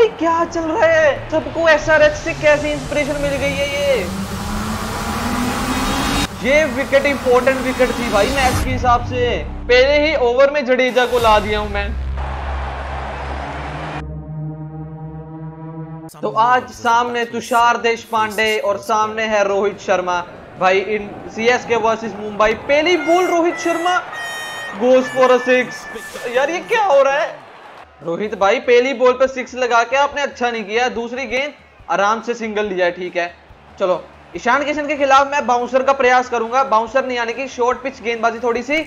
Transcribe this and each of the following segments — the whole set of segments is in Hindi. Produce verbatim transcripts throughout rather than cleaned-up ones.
भाई क्या चल रहा है? सबको एसआरएच से कैसी इंस्पिरेशन मिल गई है? ये ये विकेट इंपॉर्टेंट विकेट थी भाई मैच के हिसाब से। पहले ही ओवर में जडेजा को ला दिया हूं मैं। तो आज सामने तुषार देशपांडे और सामने है रोहित शर्मा भाई इन सीएसके वर्सेस मुंबई। पहली ball Rohit Sharma goes for a six. यार ये क्या हो रहा है? रोहित भाई पहली बॉल पे सिक्स लगा के आपने अच्छा नहीं किया। दूसरी गेंद आराम से सिंगल लिया, ठीक है। चलो ईशान किशन के खिलाफ मैं बाउंसर का प्रयास करूंगा। बाउंसर नहीं आने की, शॉर्ट पिच गेंदबाजी थोड़ी सी।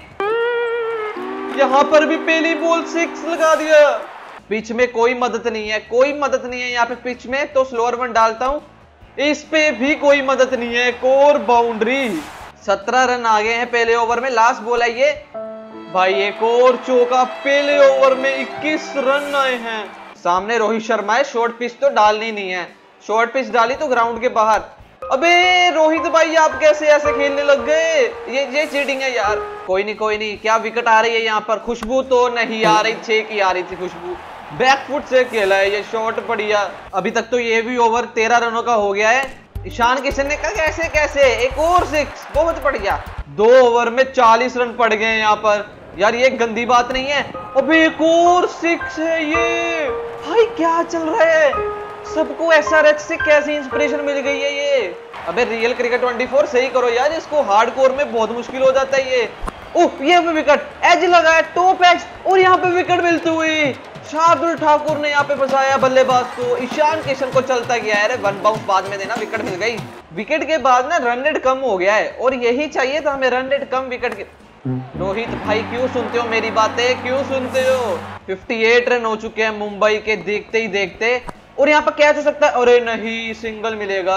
यहां पर भी पहली बॉल सिक्स लगा दिया। पिच में कोई मदद नहीं है, कोई मदद नहीं है यहाँ पे पिच में। तो स्लोअर वन डालता हूं, इस पे भी कोई मदद नहीं है। एक और बाउंड्री। सत्रह रन आ गए हैं पहले ओवर में। लास्ट बॉल है ये भाई, एक और चौका। पहले ओवर में इक्कीस रन आए हैं। सामने रोहित शर्मा है, शॉर्ट पिच तो डालनी नहीं है। शॉर्ट पिच डाली तो ग्राउंड के बाहर। अबे रोहित भाई आप कैसे ऐसे खेलने लग गए? ये ये चीटिंग है यार। कोई नहीं कोई नहीं। क्या विकेट आ रही है यहाँ पर? खुशबू तो नहीं आ रही, छह की आ रही थी खुशबू। बैकफुट से खेला है ये, शॉट बढ़िया। अभी तक तो ये भी ओवर तेरह रनों का हो गया है। ईशान किशन ने कहा कैसे कैसे एक और सिक्स, बहुत बढ़िया। दो ओवर में चालीस रन पड़ गए यहाँ पर। यार ये गंदी बात नहीं है। अबे एक और सिक्स है ये। भाई क्या चल रहा है? सबको एसआरएच से कैसी इंस्पिरेशन मिल गई है ये? अबे रियल क्रिकेट चौबीस सही करो यार, इसको हार्डकोर में बहुत मुश्किल हो जाता है ये। ओह ये विकेट, एज लगा है, टॉप एज, और यहाँ पे विकेट मिलती हुई शार्दुल ठाकुर ने यहाँ पे फंसाया बल्लेबाज को। ईशान किशन को चलता गया है। वन बाउंस बाद में देना, विकेट मिल गई। विकेट के बाद ना रन रेट कम हो गया है और यही चाहिए था हमें, रन रेट कम विकेट के। रोहित भाई क्यों सुनते हो मेरी बातें, क्यों सुनते हो? अट्ठावन रन हो चुके हैं मुंबई के देखते ही देखते। और यहाँ पर कैच हो सकता है। अरे नहीं, सिंगल मिलेगा।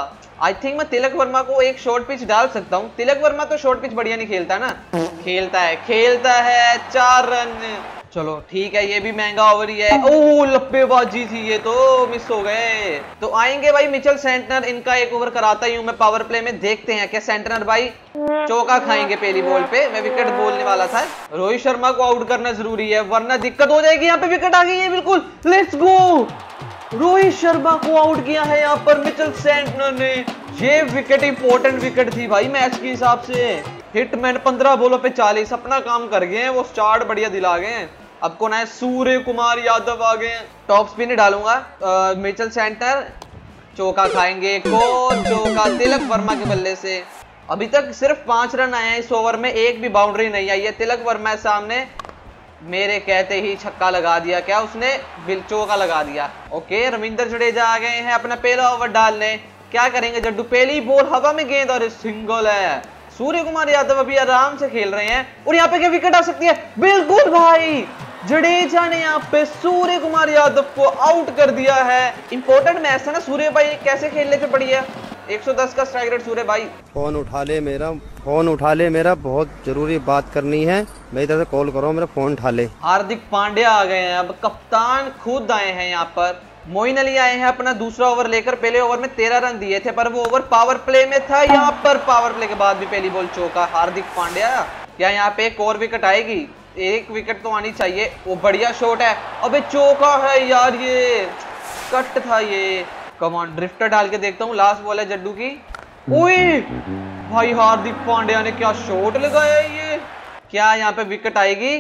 आई थिंक मैं तिलक वर्मा को एक शॉर्ट पिच डाल सकता हूँ। तिलक वर्मा तो शॉर्ट पिच बढ़िया नहीं खेलता ना। खेलता है खेलता है। चार रन। चलो ठीक है, ये भी महंगा ओवर ही है। ओह लप्पेबाजी थी ये, तो मिस हो गए। तो आएंगे भाई मिचेल सेंटनर, इनका एक ओवर कराता ही हूँ मैं पावर प्ले में। देखते हैं क्या सेंटनर भाई चौका खाएंगे पहली बॉल पे। मैं विकेट बोलने वाला था। रोहित शर्मा को आउट करना जरूरी है वरना दिक्कत हो जाएगी। यहाँ पे विकेट आ गई है बिल्कुल। Let's go. रोहित शर्मा को आउट किया है यहाँ पर मिचेल सेंटनर ने। ये विकेट इंपॉर्टेंट विकेट थी भाई मैच के हिसाब से। हिटमैन पंद्रह बॉलों पे चालीस अपना काम कर गए हैं। वो स्टार्ट बढ़िया दिला गए हैं। अब कौन है? सूर्य कुमार यादव आ गए हैं। टॉप स्पिन डालूंगा। मिचेल सेंटनर चौका खाएंगे। कौन चौका? तिलक वर्मा के बल्ले से। अभी तक सिर्फ पांच रन आए हैं इस ओवर में, एक भी बाउंड्री नहीं आई है। तिलक वर्मा सामने, मेरे कहते ही छक्का लगा दिया। क्या उसने? बिल चौका लगा दिया। ओके रविंद्र जडेजा आ गए हैं अपना पहला ओवर डालने। क्या करेंगे जड्डू? पहली बॉल हवा में गेंद और सिंगल है। सूर्य कुमार यादव अभी आराम से खेल रहे हैं और यहाँ पे क्या विकेट आ सकती है? बिल्कुल भाई, जडेजा ने यहाँ पे सूर्य कुमार यादव को आउट कर दिया है। इंपॉर्टेंट मैच था ना। सूर्य भाई कैसे खेल लेते बढ़िया। एक सौ दस का स्ट्राइक रेट सूर्य भाई। फोन उठा ले मेरा, फोन उठा ले मेरा, बहुत जरूरी बात करनी है। मेरी तरफ से कॉल करो, मेरा फोन उठा ले। हार्दिक पांड्या आ गए हैं, अब कप्तान खुद आए हैं यहाँ पर। मोइन अली आए हैं अपना दूसरा ओवर लेकर। पहले ओवर में तेरह रन दिए थे पर वो ओवर पावर प्ले में था। यहाँ पर पावर प्ले के बाद भी पहली बॉल चौका। हार्दिक पांड्या, क्या यहाँ पे एक और विकेट आएगी? एक विकेट तो आनी चाहिए। वो बढ़िया शॉट है। अबे चौका है यार, ये कट था ये। कमान ड्रिफ्टर डाल के देखता हूँ। लास्ट बॉल है जड्डू की। ओए भाई हार्दिक पांड्या ने क्या शॉट लगाया ये। क्या यहाँ पे विकेट आएगी?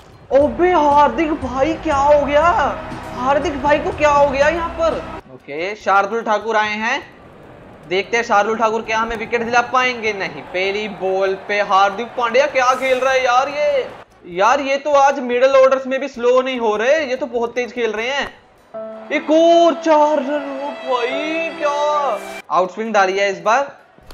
ओबे हार्दिक भाई क्या हो गया? हार्दिक भाई को क्या हो गया यहाँ पर? ओके शार्दुल ठाकुर आए हैं। देखते हैं शार्दुल ठाकुर क्या हमें विकेट दिला पाएंगे। नहीं, पहली बॉल पे हार्दिक पांड्या क्या खेल रहा है यार ये। यार ये तो आज मिडिल ऑर्डर्स में भी स्लो नहीं हो रहे, ये तो बहुत तेज खेल रहे हैं। एक और चार रन भाई, क्या आउट स्विंग डाली है इस बार।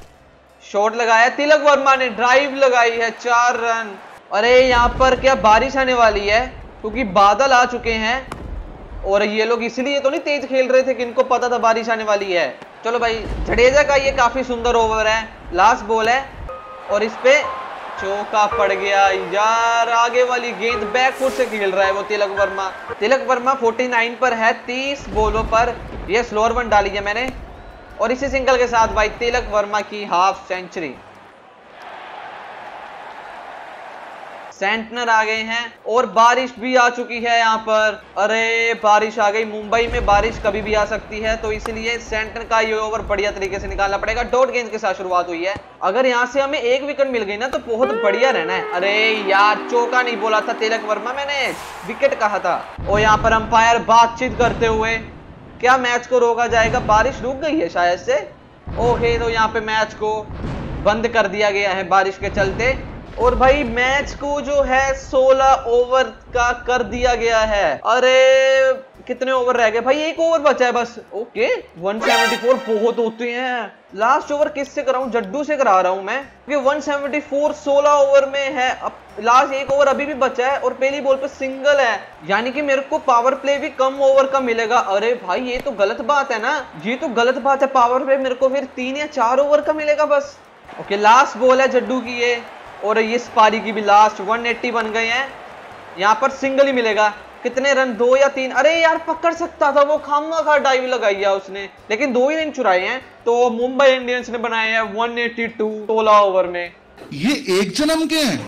शॉट लगाया तिलक वर्मा ने, ड्राइव लगाई है, चार रन। अरे यहाँ पर क्या बारिश आने वाली है? क्योंकि बादल आ चुके हैं और ये लोग इसलिए तो नहीं तेज खेल रहे थे कि इनको पता था बारिश आने वाली है। चलो भाई जडेजा का ये काफी सुंदर ओवर है। लास्ट बॉल है और इस पे चौका पड़ गया यार। आगे वाली गेंद बैकफुट से खेल रहा है वो तिलक वर्मा। तिलक वर्मा उनचास पर है तीस बॉलों पर। ये स्लोअर वन डाली है मैंने और इसी सिंगल के साथ भाई तिलक वर्मा की हाफ सेंचुरी। सेंटनर आ गए हैं और बारिश भी आ चुकी है यहाँ पर। अरे बारिश आ गई, मुंबई में बारिश कभी भी आ सकती है, तो इसलिए सेंटनर का ये ओवर बढ़िया तरीके से निकालना पड़ेगा। डॉट गेंद के साथ शुरुआत हुई है, अगर यहाँ से हमें एक विकेट मिल गई ना तो बहुत बढ़िया रहना है। अरे यार चौका नहीं बोला था तिलक वर्मा, मैंने विकेट कहा था। और यहाँ पर अंपायर बातचीत करते हुए, क्या मैच को रोका जाएगा? बारिश रुक गई है शायद से। ओके, तो यहाँ पे मैच को बंद कर दिया गया है बारिश के चलते। और भाई मैच को जो है सोलह ओवर का कर दिया गया है। अरे कितने ओवर रह गए भाई? एक ओवर बचा है बस। ओके, एक सौ चौहत्तर बहुत होते हैं। लास्ट ओवर किससे कराऊं? जड्डू से करा रहा हूं मैं, क्योंकि एक सौ चौहत्तर सोलह ओवर में है। अब लास्ट एक ओवर अभी भी बचा है और पहली बॉल पे सिंगल है, यानी कि मेरे को पावर प्ले भी कम ओवर का मिलेगा। अरे भाई ये तो गलत बात है ना, ये तो गलत बात है। पावर प्ले मेरे को फिर तीन या चार ओवर का मिलेगा बस। ओके, लास्ट बॉल है जड्डू की ये, और इस पारी की भी लास्ट। एक सौ अस्सी बन गए हैं, यहाँ पर सिंगल ही मिलेगा। कितने रन? दो या तीन? अरे यार पकड़ सकता था वो, खामखा डाइव लगाई है उसने, लेकिन दो ही रन चुराए हैं। तो मुंबई इंडियंस ने बनाए हैं एक सौ बयासी सोलह ओवर में। ये एक जन्म के हैं।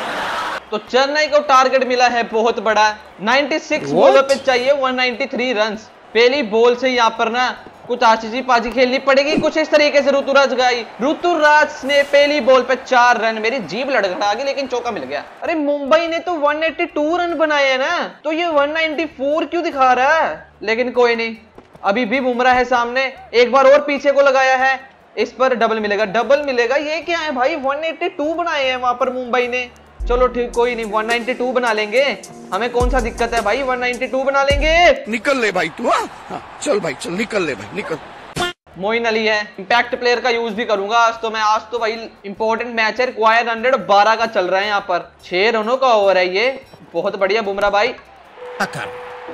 तो चेन्नई को टारगेट मिला है बहुत बड़ा, छियानवे बॉलों पे चाहिए एक सौ तिरानवे रन। पहली बॉल से यहाँ पर ना कुछ आची पाजी खेलनी पड़ेगी, कुछ इस तरीके से ऋतुराज गई। ऋतुराज ने पहली बॉल पे चार रन, मेरी जीभ लड़खड़ा गई लेकिन चौका मिल गया। अरे मुंबई ने तो एक सौ बयासी रन बनाए हैं ना, तो ये एक सौ चौरानवे क्यों दिखा रहा है? लेकिन कोई नहीं, अभी भी बुमराह है सामने, एक बार और पीछे को लगाया है, इस पर डबल मिलेगा, डबल मिलेगा। ये क्या है भाई? एक सौ बयासी बनाए हैं वहां पर मुंबई ने। चलो ठीक, कोई नहीं, एक सौ बानवे बना लेंगे, हमें कौन सा दिक्कत है भाई, एक सौ बानवे बना लेंगे। निकल ले भाई तू, हाँ चल भाई चल, निकल ले भाई निकल। मोइन अली है, इंपैक्ट प्लेयर का यूज भी करूंगा आज तो मैं। आज तो भाई इंपॉर्टेंट मैच है, रिक्वायर्ड हंड्रेड बारह का चल रहा है यहाँ पर। छह रनों का ओवर है ये, बहुत बढ़िया बुमराह भाई। हैकर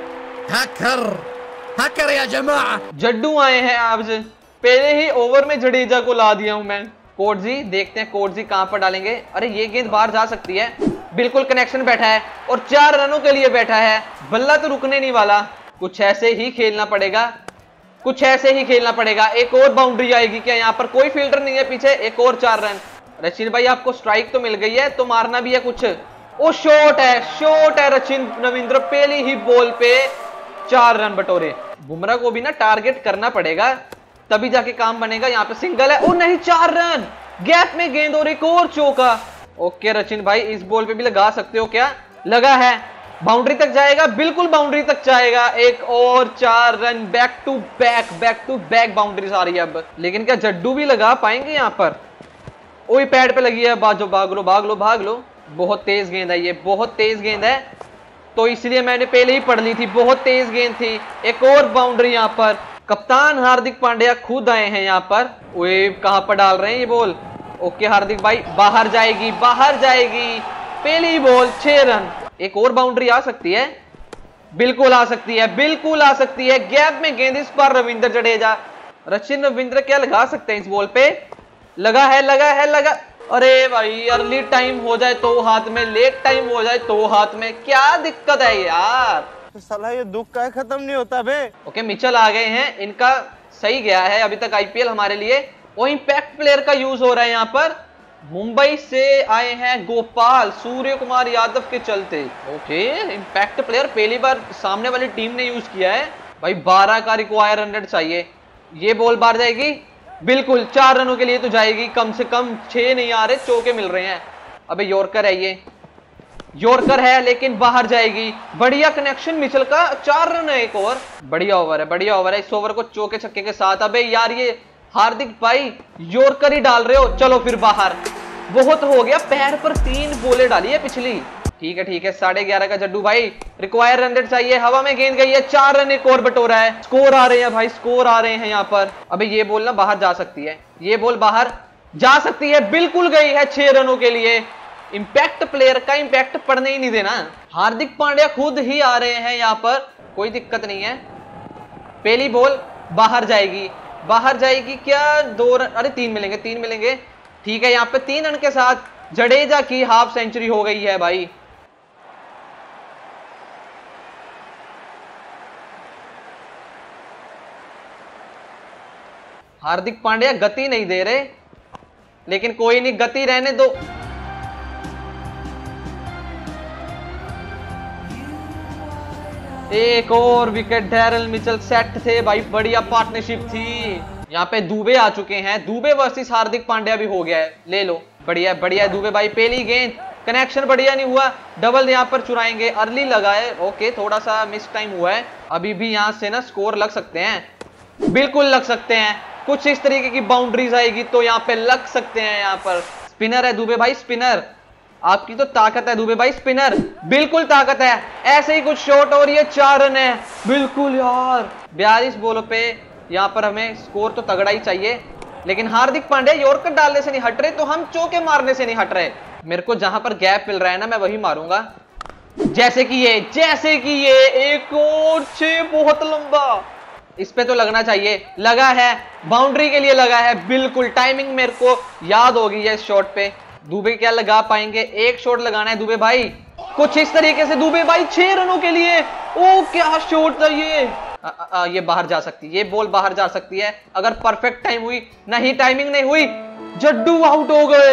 हैकर हैकर या जमा। जड्डू आए हैं आज, पहले ही ओवर में जडेजा को ला दिया हूं मैं। कोटजी, देखते हैं कोटजी कहां पर डालेंगे। अरे ये गेंद बाहर जा सकती है, बिल्कुल कनेक्शन बैठा है और चार रनों के लिए बैठा है। बल्ला तो रुकने नहीं वाला, कुछ ऐसे ही खेलना पड़ेगा, कुछ ऐसे ही खेलना पड़ेगा। एक और बाउंड्री आएगी क्या? यहाँ पर कोई फील्डर नहीं है पीछे, एक और चार रन। रचिन भाई आपको स्ट्राइक तो मिल गई है, तो मारना भी है कुछ। ओ शॉट है, शॉट है रचिन रविंद्र, पहली ही बॉल पे चार रन बटोरे। बुमराह को भी ना टारगेट करना पड़ेगा, तभी जाके काम बनेगा। यहाँ पे सिंगल है, ओ नहीं, चार रन, गैप में गेंद और एक और चौका। ओके रचिन भाई, इस बॉल पे भी लगा सकते हो क्या? लगा है, बाउंड्री तक जाएगा, बिल्कुल बाउंड्री तक जाएगा। एक और चार run, back to back, back to back boundaries आ रही है अब। लेकिन क्या जड्डू भी लगा पाएंगे यहाँ पर? ओए पैड पे लगी है, बाजो भाग लो भाग लो भाग लो। बहुत तेज गेंद है ये, बहुत तेज गेंद है, तो इसलिए मैंने पहले ही पढ़ ली थी, बहुत तेज गेंद थी। एक और बाउंड्री यहाँ पर। कप्तान हार्दिक पांड्या खुद आए हैं यहाँ पर। ओए कहां पर डाल रहे हैं ये बॉल? ओके हार्दिक भाई, बाहर जाएगी, बाहर जाएगी, पहली बॉल, छह रन। एक और बाउंड्री आ सकती है, बिल्कुल आ सकती है, बिल्कुल आ सकती है। गैप में गेंद, इस पर रविंद्र जडेजा, रचिन रविंद्र क्या लगा सकते हैं इस बॉल पे? लगा है, लगा है, लगा। अरे भाई अर्ली टाइम हो जाए तो हाथ में, लेट टाइम हो जाए तो हाथ में, क्या दिक्कत है यार? साला ये दुख का खत्म नहीं होता बे। ओके मिचेल आ गए हैं, इनका सही गया है अभी तक आईपीएल हमारे लिए। वो इंपैक्ट प्लेयर का यूज हो रहा है यहाँ पर। मुंबई से आए हैं गोपाल, सूर्य कुमार यादव के चलते। ओके इंपैक्ट प्लेयर पहली बार सामने वाली टीम ने यूज किया है भाई। बारह का रिक्वायर हंड्रेड चाहिए। ये बॉल बाहर जाएगी, बिल्कुल चार रनों के लिए तो जाएगी, कम से कम छह नहीं आ रहे, चौके मिल रहे हैं। अबे यॉर्कर है ये, यॉर्कर है लेकिन बाहर जाएगी। बढ़िया कनेक्शन मिचेल का, चार रन है, एक और बढ़िया ओवर है, बढ़िया ओवर है। इस ओवर को चौके छक्के के साथ। अबे यार ये हार्दिक भाई यॉर्कर ही डाल रहे हो, चलो फिर बाहर। बहुत हो गया, पैर पर तीन बोले डाली है पिछली। ठीक है ठीक है, साढ़े ग्यारह का जड्डू भाई, रिक्वायर हंड्रेड चाहिए। हवा में गेंद गई है, चार रन, एक और बटोरा है। स्कोर आ रहे हैं भाई, स्कोर आ रहे हैं यहाँ पर। अबे ये बॉल ना बाहर जा सकती है, ये बॉल बाहर जा सकती है, बिल्कुल गई है छह रनों के लिए। इंपैक्ट प्लेयर का इंपैक्ट पड़ने ही नहीं देना। हार्दिक पांड्या खुद ही आ रहे हैं यहाँ पर, कोई दिक्कत नहीं है। पहली बॉल बाहर जाएगी, बाहर जाएगी क्या? दो रन, अरे तीन मिलेंगे, तीन मिलेंगे, ठीक है। यहाँ पे तीन रन के साथ जडेजा की हाफ सेंचुरी हो गई है भाई। हार्दिक पांड्या गति नहीं दे रहे, लेकिन कोई नहीं, गति रहने दो। एक और विकेट, डैरल मिचेल सेट थे भाई, बढ़िया पार्टनरशिप थी। यहाँ पे दुबे आ चुके हैं, दुबे वर्सेस हार्दिक पांड्या भी हो गया है, ले लो, बढ़िया बढ़िया दुबे भाई। पहली गेंद कनेक्शन बढ़िया नहीं हुआ, डबल यहाँ पर चुराएंगे, अर्ली लगा है, ओके थोड़ा सा मिस टाइम हुआ है। अभी भी यहाँ से ना स्कोर लग सकते हैं, बिल्कुल लग सकते हैं, कुछ इस तरीके की बाउंड्रीज आएगी तो यहाँ पे लग सकते हैं। यहाँ पर स्पिनर है दुबे भाई, स्पिनर आपकी तो ताकत है दुबे भाई, स्पिनर बिल्कुल ताकत है, ऐसे ही कुछ शॉट और ये चार रन है, बिल्कुल यार। बयालीस बॉलों पे यहाँ पर हमें स्कोर तो तगड़ा ही चाहिए, लेकिन हार्दिक पांड्या यॉर्कर डालने से नहीं हट रहे, तो हम चौके मारने से नहीं हट रहे। मेरे को जहां पर गैप मिल रहा है ना मैं वही मारूंगा, जैसे कि ये जैसे कि ये एक और छह बहुत लंबा, इस पे तो लगना चाहिए, लगा है, बाउंड्री के लिए लगा है, बिल्कुल टाइमिंग मेरे को याद होगी है इस शॉट पे। दुबे क्या लगा पाएंगे, एक शॉट लगाना है दुबे भाई, कुछ इस तरीके से दुबे भाई छह रनों के लिए, ओ क्या शॉट था ये। आ, आ, ये बाहर जा सकती है, ये बॉल बाहर जा सकती है अगर परफेक्ट टाइम हुई, नहीं टाइमिंग नहीं हुई, जड्डू आउट हो गए।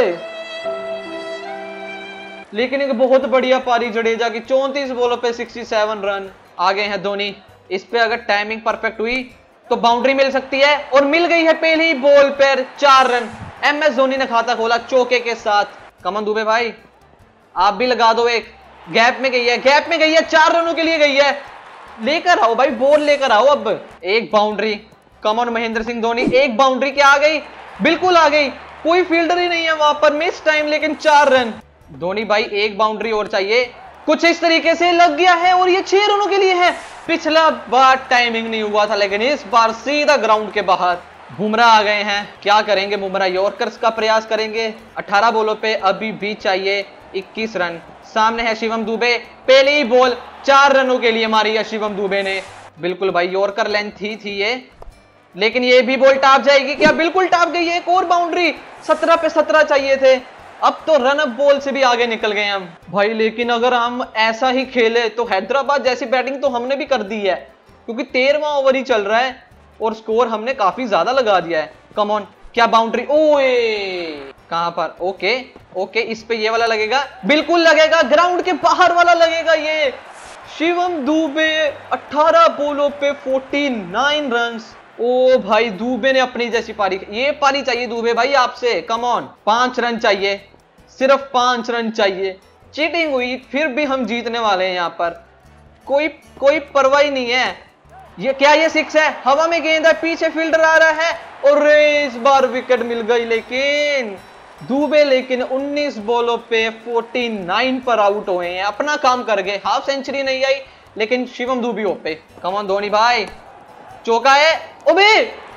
लेकिन एक बहुत बढ़िया पारी जडेजा की, चौंतीस बॉलों पे सड़सठ रन आ गए हैं धोनी। इस पे अगर टाइमिंग परफेक्ट हुई तो बाउंड्री मिल सकती है, और मिल गई है पहली ही बॉल पर चार रन। एम एस धोनी ने खाता खोला चौके के साथ। कमन दुबे भाई आप भी लगा दो एक, गैप में गई है, गैप में गई है, चार रनों के लिए गई है, लेकर आओ भाई, बॉल लेकर आओ। अब एक बाउंड्री, कमन महेंद्र सिंह धोनी, एक बाउंड्री क्या आ गई, बिल्कुल आ गई, कोई फील्डर ही नहीं है वहां पर, मिस टाइम लेकिन चार रन। धोनी भाई एक बाउंड्री और चाहिए, कुछ इस तरीके से लग गया है और ये छह रनों के लिए है। पिछला बार टाइमिंग नहीं हुआ था, लेकिन इस बार सीधा ग्राउंड के बाहर। बुमराह आ गए हैं, क्या करेंगे बुमराह, यॉर्कर्स का प्रयास करेंगे। अठारह बॉलों पे अभी भी चाहिए इक्कीस रन। सामने है शिवम दुबे, पहले ही बॉल चार रनों के लिए मारी है शिवम दुबे ने, बिल्कुल भाई यॉर्कर लेंथ ही थी ये, लेकिन ये भी बॉल टाप जाएगी क्या, बिल्कुल टाप गई है। एक और बाउंड्री, सत्रह पे सत्रह चाहिए थे, अब तो रन अप बॉल से भी आगे निकल गए हम भाई। लेकिन अगर हम ऐसा ही खेले तो हैदराबाद जैसी बैटिंग तो हमने भी कर दी है, क्योंकि तेरहवां ओवर ही चल रहा है और स्कोर हमने काफी ज्यादा लगा दिया है। कम ऑन, क्या बाउंड्री, ओए कहां पर, ओके ओके, इस पे ये वाला लगेगा, बिल्कुल लगेगा, ग्राउंड के बाहर वाला लगेगा ये। शिवम दुबे अठारह बॉलों पे उनचास रन। ओ भाई दुबे ने अपनी जैसी पारी, ये पारी चाहिए दुबे भाई आपसे, कम ऑन, पांच रन चाहिए, सिर्फ पांच रन चाहिए। चीटिंग हुई फिर भी हम जीतने वाले हैं यहाँ पर, कोई कोई परवाह ही नहीं है। ये क्या, ये सिक्स है, हवा में गेंद है, पीछे फील्डर आ रहा है और इस बार विकेट मिल गई। लेकिन दुबे लेकिन उन्नीस बॉलों पे उनचास पर आउट हुए हैं, अपना काम कर गए, हाफ सेंचुरी नहीं आई लेकिन शिवम दुबे पे। कम ऑन धोनी भाई, चौका है, ओबे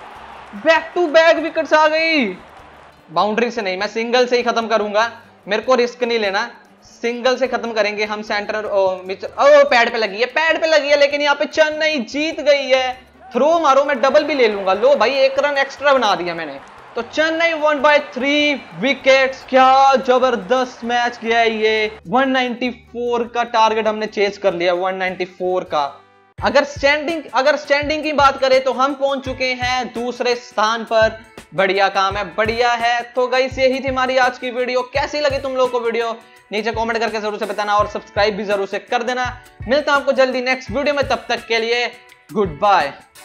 बैक टू बैक विकेट्स आ गई। बाउंड्री से नहीं, मैं सिंगल से ही खत्म करूंगा, मेरे को रिस्क नहीं लेना, सिंगल से खत्म करेंगे हम। सेंटर ओ, ओ पैड पे लगी है, पैड पे लगी है, लेकिन यहाँ पे चेन्नई जीत गई है। थ्रो मारो, मैं डबल भी ले लूंगा, लो भाई एक रन एक्स्ट्रा बना दिया मैंने, तो Chennai one by three wickets. क्या जबरदस्त मैच गया है ये, एक सौ चौरानवे का टारगेट हमने चेज कर लिया, एक सौ चौरानवे का। अगर स्टैंडिंग अगर स्टैंडिंग की बात करें तो हम पहुंच चुके हैं दूसरे स्थान पर, बढ़िया काम है, बढ़िया है। तो गाइस यही थी हमारी आज की वीडियो, कैसी लगी तुम लोगों को वीडियो नीचे कमेंट करके जरूर से बताना, और सब्सक्राइब भी जरूर से कर देना। मिलता हूं आपको जल्दी नेक्स्ट वीडियो में, तब तक के लिए गुड बाय।